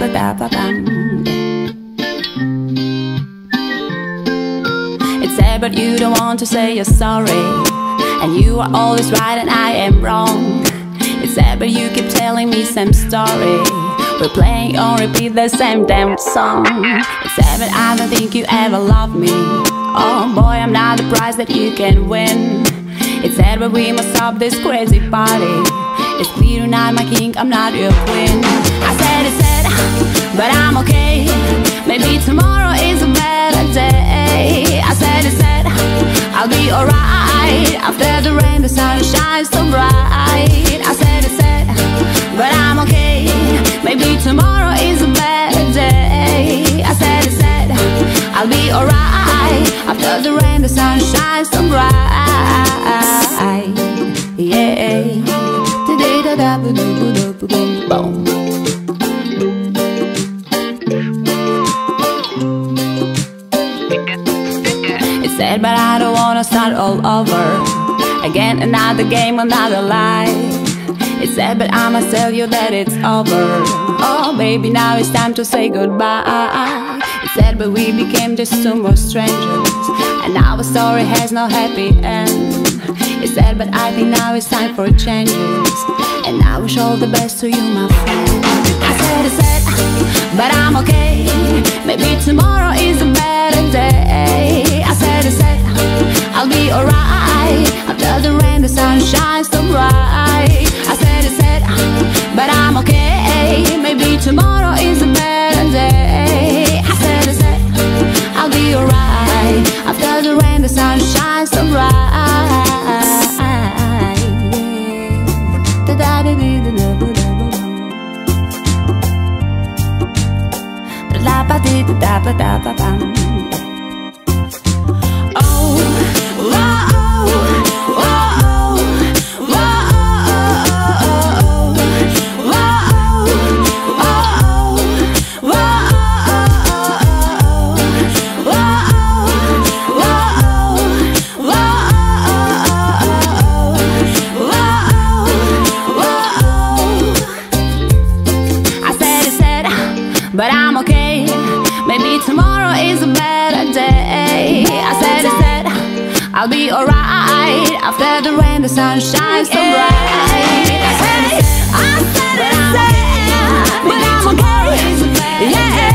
It's sad, but you don't want to say you're sorry, and you are always right and I am wrong. It's sad, but you keep telling me same story. We're playing on repeat the same damn song. It's sad, but I don't think you ever loved me. Oh boy, I'm not the prize that you can win. It's sad, but we must stop this crazy party. It's clear you're not my king, I'm not your queen. I said it's sad, but I'm okay. Maybe tomorrow is a better day. I said it's sad, I'll be alright. After the rain, the sun shines so bright. I said it's sad, but I'm okay. Maybe tomorrow is a better day. I said it's sad, I'll be alright. After the rain, the sun shines so bright. Yeah. Boom. It's sad, but I don't wanna start all over again. Another game, another lie. It's sad, but I must tell you that it's over. Oh baby, now it's time to say goodbye. It's sad, but we became just two more strangers, and our story has no happy end. It's sad, but I think now it's time for changes, and I wish all the best to you, my friend. I said it's sad, but I'm okay. Maybe tomorrow is a better day. I said it's sad, I'll be alright. After the rain, the sun shines so bright. I said it's sad, but I'm okay. Maybe tomorrow is a better day. I said it's sad, I'll be alright. After the rain, the sun shines so bright. But I'm okay. Maybe tomorrow is a better day. I said it's sad, I'll be alright. After the rain, the sun shines so bright. I said it's sad, but I'm okay. Yeah.